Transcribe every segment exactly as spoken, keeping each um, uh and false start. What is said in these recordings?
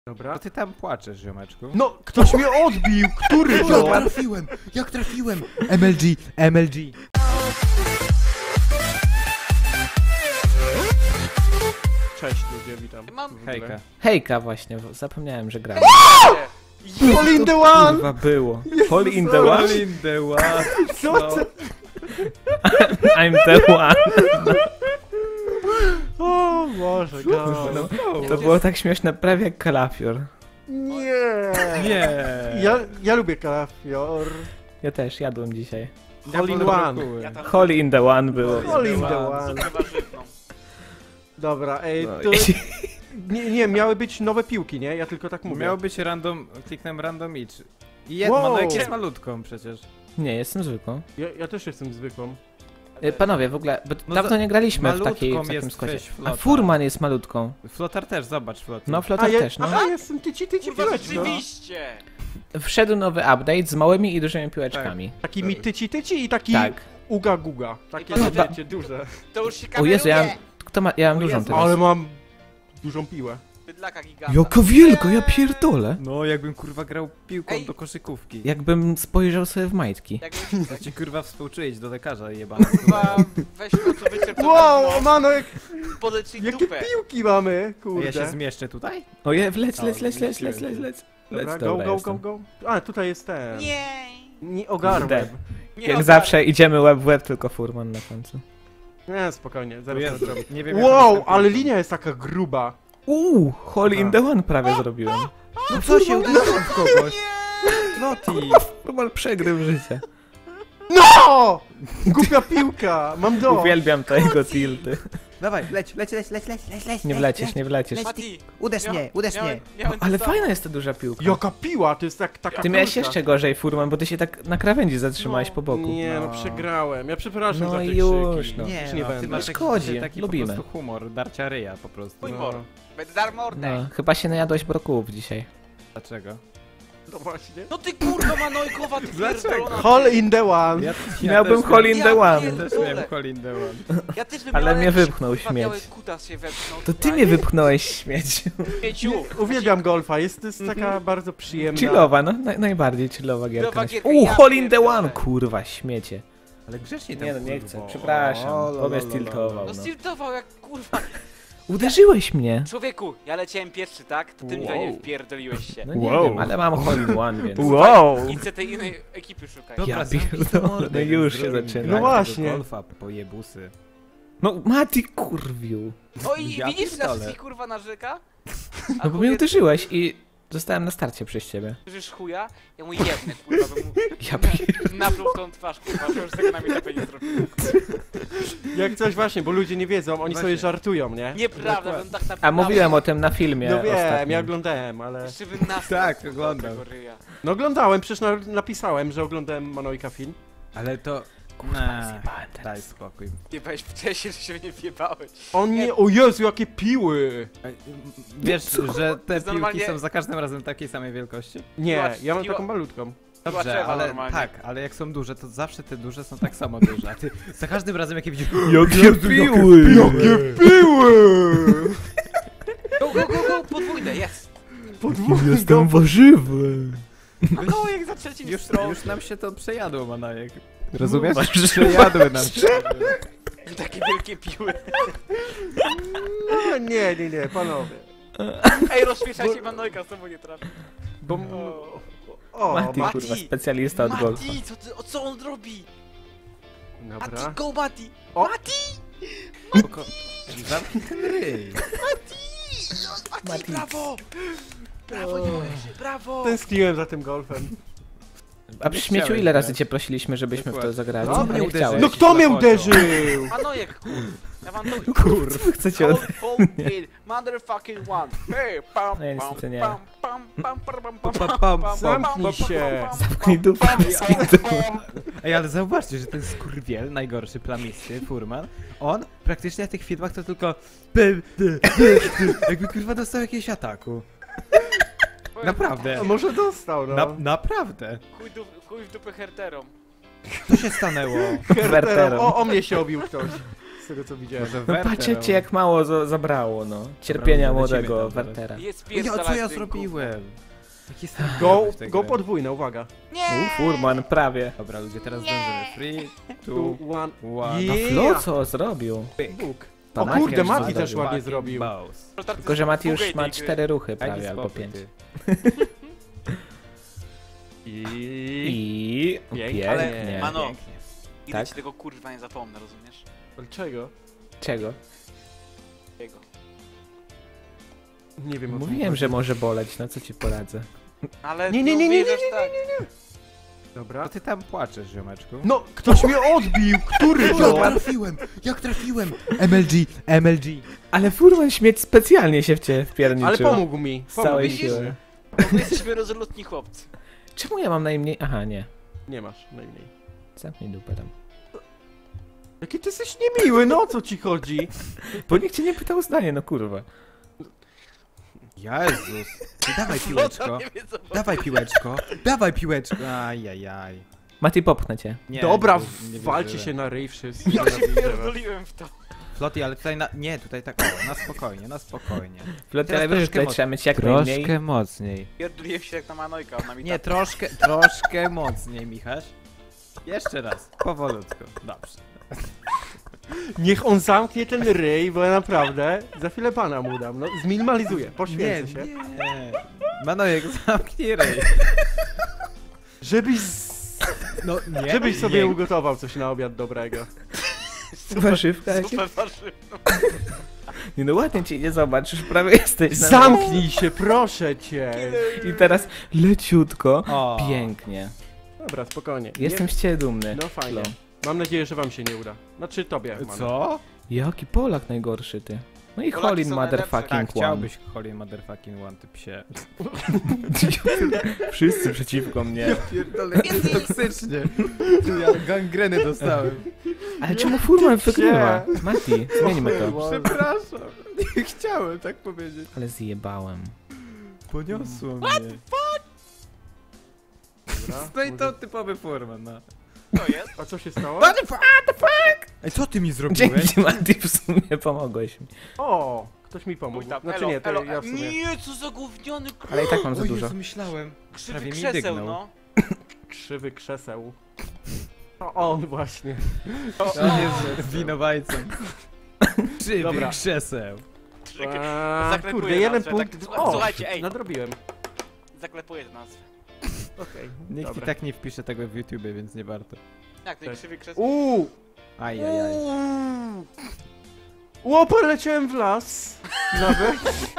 Dobra. To ty tam płaczesz, ziomeczku. No, ktoś mnie odbił! Który Jak to? trafiłem! Jak trafiłem! M L G, M L G. Cześć ludzie, witam. Mam- Hejka. Hejka właśnie, zapomniałem, że grałem. All in the one! Kurwa było. Hole in the one? All in the one. Co to? I'm the one. O Boże, go. No, to było tak śmieszne, prawie jak kalafior. Nie! Nie. Ja, ja lubię kalafior. Ja też jadłem dzisiaj. All in wolę one. brokuły. Ja tam Hole in the one było. All in the the one. one. zupę warzywną. Dobra, ej, No to... i- Nie, nie, miały być nowe piłki, nie? Ja tylko tak mówię. Miał być random, kliknę random each. I jedna, Wow. no jak jest malutką przecież. Nie, jestem zwykłą. Ja, ja też jestem zwykłą. E, Panowie, w ogóle, bo No dawno za- nie graliśmy w, takiej, w malutką takim jest składzie. weź A flota. Furman jest malutką. Flotar też, zobacz Flotar. No, A Flotar ja, też, no. aha, jestem tyci, tyci Kurwa, piłeczką. rzeczywiście! Wszedł nowy update z małymi i dużymi piłeczkami. Takimi tyci, tyci i taki Tak. uga guga. Takie, Panowie- wiecie, duże. To już się O kameruje! Jezu, ja mam, kto ma, ja mam O dużą Jezu, teraz. ale mam dużą piłę. Bydlaka giganta. Jaka wielka, ja pierdolę. No jakbym kurwa grał piłką Ej. do koszykówki. Jakbym spojrzał sobie w majtki. Jakby, Ja ci kurwa współczuję do lekarza jebany. kurwa, weź to co wyczerp to Wow, gówno, mano, jak, podleć jej jakie dupę. piłki mamy, A kurde. ja się zmieszczę tutaj? O je, wleć, O, leć, leć, leć, leć, zmieściłem leć, się. leć. Dobra, Leć, go, dobra go, jestem. go, go. A, tutaj jest ten. Nie! Nie ogarłem. Nie Jak ogarnę. zawsze idziemy łeb w łeb, tylko Furman na końcu. Nie, spokojnie, zaraz Jezu, to zrobię. nie wiem jak Wow, jestem ale piłką. linia jest taka gruba. Uuu, Hole in the one prawie zrobiłem. No co się uderzyłem w kogoś? Floti. Furman przegrył życie. No! Głupia piłka, mam do. Uwielbiam te jego tilty. Dawaj, leć, leć, leć, leć, leć, leć, leć. Nie wlecisz, nie wlecisz. Mati, Uderz miał- mnie, uderz miałem- mnie. miałem Ale to samo. fajna jest ta duża piłka. Jaka piła, to jest tak, taka Ty miałeś kulka. jeszcze gorzej, Furman, bo ty się tak na krawędzi zatrzymałeś No, po boku. Nie, no No. przegrałem. Ja przepraszam No za te i już, krzyki. no. Nie, Już no, nie ty będę. Ty masz Szkodzi, taki, taki lubimy. po prostu humor, darcia ryja po prostu. Mój No. mor. Będę dar mordę. No, chyba się najadłeś brokułów dzisiaj. Dlaczego? No właśnie. No ty kurwa manojkowa, ty Dlaczego? pierdolona. Hole in the one. Ja, Miałbym też hole in Ja the one. pierdolę. Też miałem hole in the one. Ja też bym Ale miał mnie jakiś, wypchnął kurwa, śmieć. biały kutas się wepchnął To ty tutaj. mnie wypchnąłeś, śmieciu. Śmieciu. Uwielbiam golfa, jest to jest taka bardzo przyjemna. Chillowa, no naj, najbardziej chillowa gierka. Chillowa na świecie. gierka, Uuu, ja hole in the pierdolę. one, kurwa, śmiecie. Ale grzecznie tam Nie no, nie kurwo. chcę, przepraszam. O, Bo mnie lo, lo, lo, stiltował, No no. stiltował jak kurwa. Uderzyłeś mnie. Człowieku, ja leciałem pierwszy, tak? To ty mi Wow. wow. wpierdoliłeś się. No nie Wow. wiem, ale mam hole in one, więc... Wow. Idź se tej innej ekipy szukaj. Dobra, Ja zamknij pierdolę, mordę, no już się zrobimy zaczyna. No tego właśnie. Golfa po jebusy. No Mati, kurwiu. No i Ja widzisz, na pierdolę. wszystkich kurwa narzeka? No bo mnie uderzyłeś i zostałem na starcie przez ciebie. Uderzysz chuja, ja mu jednę, kurwa, bym mu Ja pierdolę. napluł w tą twarz, kurwa, że już tego na mnie tapę nie zrobił. Jak coś właśnie, bo ludzie nie wiedzą, oni Właśnie. sobie żartują, nie? Nieprawda, bym tak naprawdę... A mówiłem o tym na filmie No wiem, ostatnim. ja oglądałem, ale... Jeszcze bym nas Tak, oglądam. tego ryja. No oglądałem, przecież na, napisałem, że oglądałem Manojka film. Ale to... Kurwa, Nah, zjebałem teraz. daj spokój. Nie byłeś wcześniej, że się nie wjebałeś. O nie, o Jezu, jakie piły! Wiesz, że te jest piłki normalnie- są za każdym razem takiej samej wielkości? Nie, Piła- ja mam piła- taką malutką. Dobrze, Tłaczewa ale normalnie. tak, ale jak są duże, to zawsze te duże są tak samo duże, a ty za każdym razem jak je widzisz... Jakie piły! Jakie piły! Go, go, go, go, podwójne, jest! Podwójny Jestem warzywem. A koło jak za trzecim Już, stroną. już nam się to przejadło, Manajek. Rozumiesz? Przejadły nam się. Takie wielkie piły. No, nie, nie, nie, panowie. Ej, rozśmieszaj się, Manojka, z tobą nie trafi. Bo... O, O, Mati, ma... kurwa, specjalista od golfa. Mati, co, ty, o, co on robi? Dobra. Mati, go Mati! O. Mati! Spoko. Zamknij ten ryj. Mati, Mati. brawo! Brawo, Julesie, brawo! Tęskniłem za tym golfem. A przy śmieciu ile razy cię prosiliśmy, żebyśmy w to Dokładnie. zagrali? No, A mnie nie uderzyłeś. chciałeś. No kto mnie Zachodzą. uderzył? Manojek, kur... Ja wam to... Kurwa, chcecie od... Hold it, motherfucking one. Hey, pam, No ja pam, niestety nie. pam, pam, pam, pam, pam, pam, Pa, pam, pam, pam, zamknij pam, się. pam, pam, Zamknij pam, dupę, pam, zamknij pam, pam. Ej, ale zauważcie, że ten skurwiel, najgorszy plamisty, Furman, on praktycznie w tych filmach to tylko... by, by, by, by, jakby kurwa dostał jakiegoś ataku. Naprawdę. A może dostał, no. Na, naprawdę. Chuj, du, chuj w dupę herterom. Co się stanęło? Hertero. Wertero. O, o mnie się obił ktoś. tego co widziałem. Może No Werter, patrzcie on- jak mało za, zabrało, no. Cierpienia Dobra, młodego lecimy tam, Wertera. Jest Ja, pies co ja zrobiłem? Jaki jestem Go, dobry w tę go grę. podwójne, uwaga. U, Furman, prawie. Dobra, ludzie, teraz zdążymy. Three, Tu, two, one. one. No Yeah. Flo co zrobił? Bóg. To O Mati kurde, już Mati zrobił. też ładnie Fucking zrobił. boss. Tylko, że Mati już ma cztery ruchy Daj mi prawie, albo spokój, pięć. ty. I... I... Pięknie. Pięknie. Mano. Pięknie. Nigdy Tak? ci tego kurwa nie zapomnę, rozumiesz? Czego? Czego? Jego. Nie wiem o co Mówiłem, chodzi. że może boleć, no co ci poradzę. Ale Nie, nie, no nie, nie, uwierzysz tak. Dobra. A ty tam płaczesz, ziomeczku. No, ktoś mnie odbił! Który Jak to? trafiłem? Jak trafiłem? M L G, M L G. Ale Furman śmieć specjalnie się w ciebie wpierniczył. Ale pomógł mi. Z Pomógł całej mi. siły. No, my jesteśmy rozlutni chłopcy. Czemu ja mam najmniej... Aha, nie. Nie masz najmniej. Zamknij dupę tam. Jaki ty jesteś niemiły, no o co ci chodzi? Bo nikt cię nie pytał o zdanie, no kurwa. Jezus. Ty dawaj No piłeczko. to nie wiem, co Dawaj piłeczko. Dawaj piłeczko. Ajajaj. Mati, popchnę cię. Nie, Dobra, nie, nie walcie wierzyłem. się na ryj wszyscy. Ja się Nienawidzę was. pierdoliłem w to. Floty, ale tutaj na... Nie, tutaj tak o, na spokojnie, na spokojnie. Floty, Teraz ale wiesz, że troszkę tutaj moc- trzeba mieć jak najmniej. Troszkę mocniej. Pierdoliłem się jak na Manojka, ona mi Nie, tak... troszkę, troszkę mocniej, Michaś. Jeszcze raz, powolutku. Dobrze. Niech on zamknie ten ryj, bo ja naprawdę za chwilę pana mu dam. No, zminimalizuję, poświęcę się. nie. Manojek, zamknij ryj. Żebyś, z... No nie. żebyś sobie nie. ugotował coś na obiad dobrego. Warzywka jakieś? Super warzyw. Nie no ładnie cię nie zobaczysz, prawie jesteś na... Zamknij się, proszę cię. I teraz leciutko. O. Pięknie. Dobra, spokojnie. Jestem z ciebie dumny. No fajnie. Flo. Mam nadzieję, że wam się nie uda. Znaczy tobie, Mano. Co? Jaki Polak najgorszy ty. No i Polaki Holin są motherfucking Tak, one. chciałbyś Holy motherfucking one, ty psie. Wszyscy przeciwko mnie. Pierdolę, jest toksycznie. Ja gangrenę dostałem. Ale czemu Furman wygrywa? Mati, zmieńmy to. Przepraszam. Nie chciałem tak powiedzieć. Ale zjebałem. Poniosło mnie. Dobra, No i to może- typowy Furman, no. To jest. A co się stało? Ej, co ty mi zrobiłeś? Dzięki Mati, w sumie pomogłeś mi. O, ktoś mi pomógł. Mój tam, Znaczy elo, nie, to elo, ja w sumie. Nie, co za gówniony k- Ale i tak mam za O dużo. Jezu, myślałem. krzywy prawie mi krzeseł, dygnął. no. Krzywy krzeseł. To on właśnie. On jest winowajcą. Krzywy Dobra. krzeseł. A, Zaklepuję kurde, jeden nazwę, punkt. tak- O, słuchajcie, ej. nadrobiłem. Zaklepuję tę nazwę. Okej, Nikt i dobra. tak nie wpisze tego w YouTubie, więc nie warto. Jak ten Tak. krzywy krzeseł? Uuu! Ajajaj. Uuu. Ło, poleciałem w las. Nawet.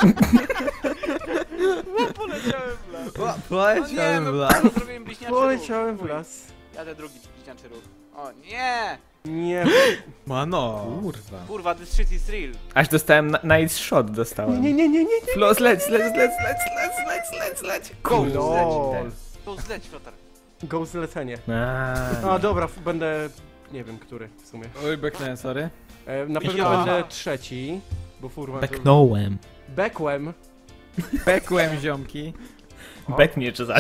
Poleciałem w las. O, O poleciałem nie, w no, las. no, zrobiłem bliźniaczy Poleciałem w ruch. las. Jadę drugi bliźniaczy ruch. O nie! Nie. Mano. Kurwa. Kurwa, this shit is real. Aż dostałem na- nice shot dostałem. Nie, nie, nie, nie, nie. Flo, zleć, zleć, zleć, zleć, zleć, zleć, zleć, zleć. Go, Kurde. Lol. To zleć, Flotar. Go zlecenie. A, A dobra, f- będę. Nie wiem, który w sumie. Oj, beknę, sorry. E, na pewno Ja. będę trzeci, bo furman. Beknąłem. Bekłem. Bekłem ziomki. O. Beknie czy za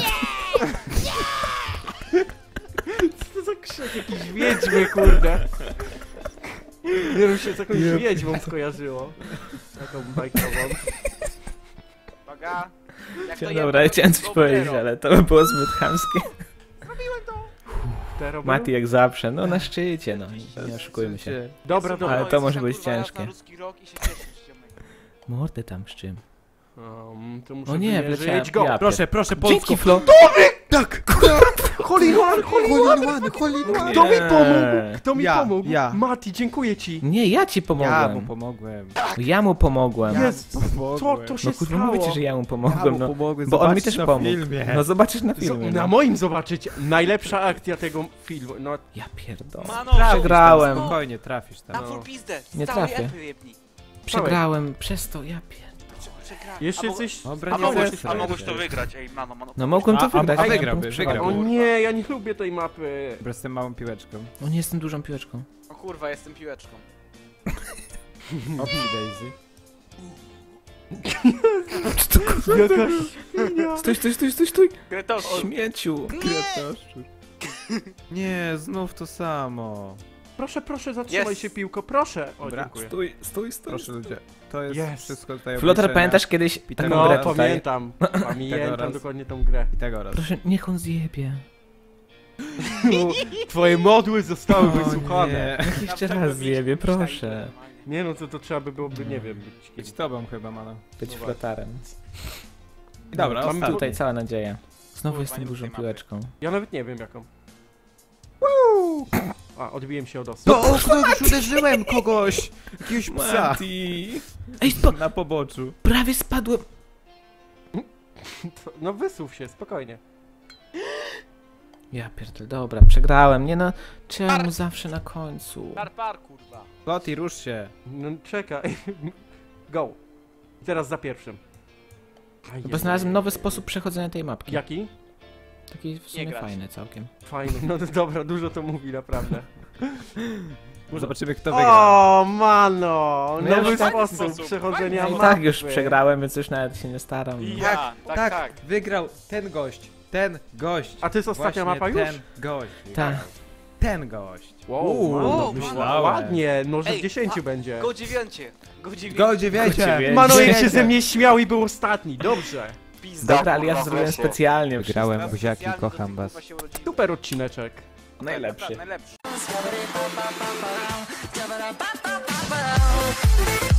Co to za krzyk? Jakiś wiedźmy, kurde. Nie wiem, się z jakąś wiedźmą skojarzyło. Taką bajkową. Uwaga. Jak to Dobra, ja jedno, chciałem to coś to powiedzieć, zero. ale to by było zbyt chamskie. Te robią? Mati jak zawsze, no na szczycie, no. Nie oszukujmy się. Dobra, dobra. Ale to Jesteś może tam, być kurwa, raz ciężkie. na ruski rok i się cieszysz, ziomek. Mordę tam z czym. Um, to muszę O nie, wymierzyć. wleciałem. Go! Ja Proszę, proszę, Dzięki Polsko. Flo. Tak! Holy one, holy Holin one, Holin one! Kto mi Nie. pomógł? Kto mi Ja, pomógł? ja. Mati, dziękuję ci. Nie, ja ci Ja pomogłem. mu pomogłem. Ja mu pomogłem. Jest. Co to się No kurwa, stało? mówię ci, że ja mu Ja pomogłem, mu no. pomogłem. Bo on mi Zobaczysz też na pomógł. filmie. No zobaczysz na Z- filmie. Na No. moim zobaczyć. Najlepsza akcja tego filmu. No, Ja pierdolę. Mano, Przegrałem. Spokojnie, trafisz Na tam. full pizdę. Nie Całej trafię. epy jebni. Przegrałem przez to, ja pierdolę. Przegrałem. jeszcze A mo- coś... Dobra, A nie mogłeś, zesraj a mogłeś się. to wygrać, ej, mano, mano. No mogłem to A- a- wygrać. a ja wygrał, punkt by, przewagi. wygrał. O nie, ja nie lubię tej mapy. Dobra, z tym małą piłeczką. O nie, jestem dużą piłeczką. O kurwa, jestem piłeczką. Opcji Daisy. Co to kurwa? Jakaś... Stój, stój, stój, stój, stój. Gretosz, Śmieciu. Kretoszczur. Nie, znów to samo. Proszę, proszę, zatrzymaj Jest. się piłko, proszę. O, Dobra. dziękuję. Stój, stój, stój. Proszę ludzie, to jest Yes. wszystko tutaj Flotar, obliczenia. pamiętasz kiedyś taką No, grę tutaj? pamiętam. Pamiętam Pitagoras. dokładnie tą grę. Pitagoras. Proszę, niech on zjebie. Twoje modły zostały O wysłuchane. nie. Niech jeszcze raz zjebie, proszę. Nie no, to, to trzeba by byłoby, nie wiem, być Być kim. tobą chyba, mano. Być No flotarem. Dobra, Mamy ostatni. Tutaj cała nadzieja. Znowu Kurwa, jestem nie dużą rób tej mapy. piłeczką. Ja nawet nie wiem jaką. Woo! A, odbiłem się od osy. To okno już uderzyłem kogoś! Jakiegoś psa! Mati! Ej, spo... Na poboczu. prawie spadłem. To- No wysuw się, spokojnie. Ja pierdolę, dobra, przegrałem. Nie no, czemu Par- zawsze na końcu? Par, par, kurwa. Loti, rusz się. No czekaj. Go. I teraz za pierwszym. Aj, Bo Jezu. znalazłem nowy sposób przechodzenia tej mapki. Jaki? Taki w sumie grać. fajny całkiem. Fajny. No to dobra, dużo to mówi, naprawdę. Zobaczymy kto wygra. O, mano! No ja Nowy już tak- sposób sposób. przechodzenia Ja i mapy. tak już przegrałem, więc już nawet się nie staram. I no. ja, tak, tak. tak, wygrał ten gość. Ten gość. A to jest ostatnia Właśnie mapa już? ten gość. Tak. Ten gość. Wow, Uuu, mano, myślałem. ładnie, może w Ej, dziesięciu a- będzie. Go dziewięcie. Go dziewięcie. Go dziewięcie! dziewięcie. Mano, jak się Dziewięcie. ze mnie śmiał i był ostatni, dobrze. Pizda, Dobra, ale ja to kurwa, zrobiłem weszło. specjalnie. Wygrałem. Teraz buziaki, specjalnie kocham do tych, was. kurwa, się urodziłem. Super odcineczek. Najlepszy. Najlepszy. Ba-ba-ba-ba-ba.